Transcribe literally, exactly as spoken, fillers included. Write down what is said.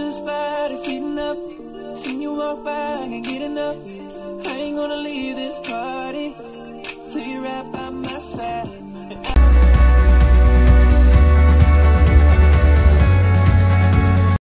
the spot, it's heating up. Seen you walk by, I can't get enough. I ain't gonna leave this party till you're right by my side.